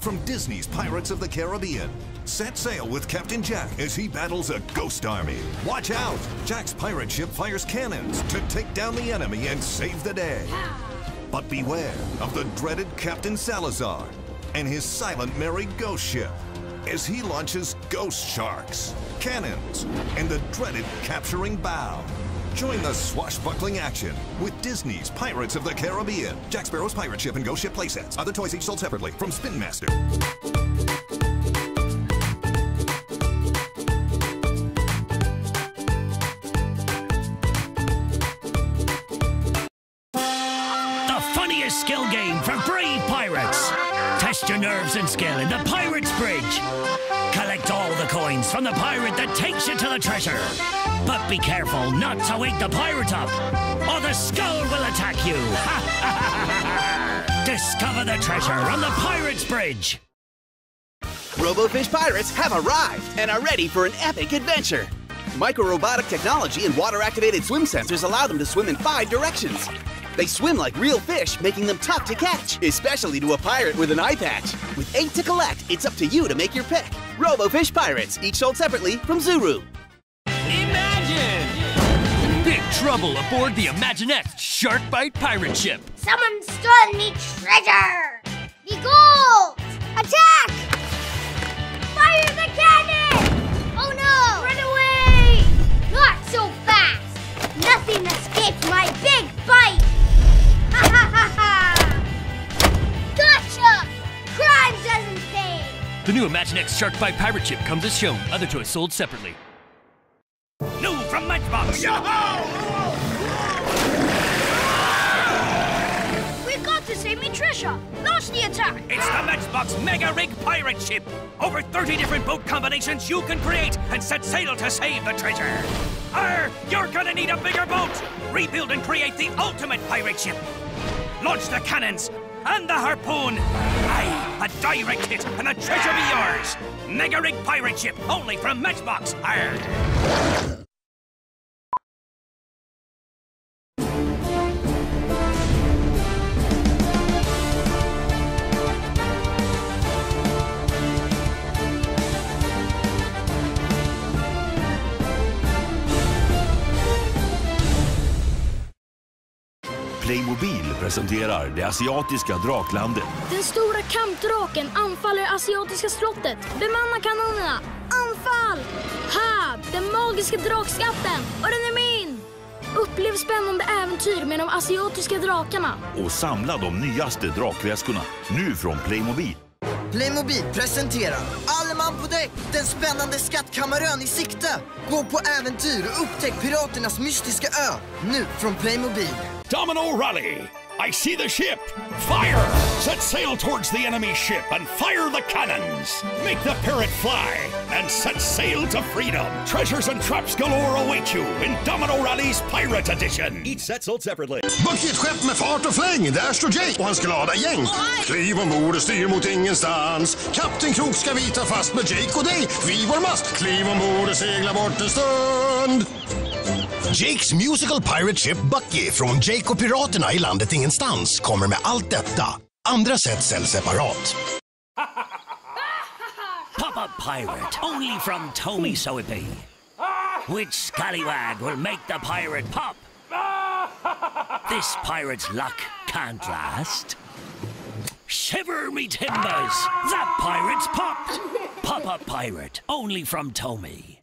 from Disney's Pirates of the Caribbean. Set sail with Captain Jack as he battles a ghost army. Watch out! Jack's pirate ship fires cannons to take down the enemy and save the day. But beware of the dreaded Captain Salazar and his Silent Mary ghost ship as he launches ghost sharks, cannons, and the dreaded capturing bow. Join the swashbuckling action with Disney's Pirates of the Caribbean. Jack Sparrow's pirate ship and ghost ship playsets. Other toys each sold separately from Spin Master. The funniest skill game for brave pirates. Test your nerves and skill in the Pirate's Bridge. Collect all the coins from the pirate that takes you to the treasure. But be careful not to wake the pirate up, or the skull will attack you. Discover the treasure on the Pirate's Bridge. RoboFish pirates have arrived and are ready for an epic adventure. Micro-robotic technology and water-activated swim sensors allow them to swim in 5 directions. They swim like real fish, making them tough to catch, especially to a pirate with an eye patch. With 8 to collect, it's up to you to make your pick. RoboFish Pirates, each sold separately from Zuru. Imagine! Big trouble aboard the Imaginext Sharkbite pirate ship. Someone stole me treasure! The gold! Attack! Fire the cannon! Oh no! Run away! Not so fast! Nothing escapes my big bite! Ha ha ha ha! Gotcha! Crime doesn't pay! The new Imaginext Sharkbite pirate ship comes as shown. Other toys sold separately. New from Matchbox. We've got to save me treasure! Launch the attack! It's the Matchbox Mega Rig Pirate Ship. Over 30 different boat combinations you can create and set sail to save the treasure. You're gonna need a bigger boat. Rebuild and create the ultimate pirate ship. Launch the cannons and the harpoon. Aye, a direct hit and the treasure be yours. Mega Rig Pirate Ship, only from Matchbox. Playmobil presenterar det asiatiska draklandet. Den stora kampdraken anfaller asiatiska slottet. Bemanna kanonerna. Anfall! Ha! Den magiska drakskatten. Och den är min! Upplev spännande äventyr med de asiatiska drakarna. Och samla de nyaste drakväskorna. Nu från Playmobil. Playmobil presenterar Alle man på däck, den spännande skattkammarön i sikte. Gå på äventyr och upptäck piraternas mystiska ö. Nu från Playmobil. Domino Rally! I see the ship! Fire! Set sail towards the enemy ship and fire the cannons! Make the pirate fly and set sail to freedom! Treasures and traps galore await you in Domino Rally's Pirate Edition! Each set sold separately. Bucketskepp med fart och fläng, där står Jake och hans glada gäng. Kliv ombord och styr mot ingenstans. Kapten Krok ska vi ta fast med Jake och dig. Vi vår mast, kliv ombord och segla bort en stund. Jakes musical pirate ship Bucky från Jake och piraterna i landet ingenstans kommer med allt detta. Andra sätt säljs separat. Pop-Up Pirate, only from Tomy Soapy. Which scallywag will make the pirate pop? This pirate's luck can't last. Shiver me timbers, that pirate's popped. Pop-Up Pirate, only from Tomy.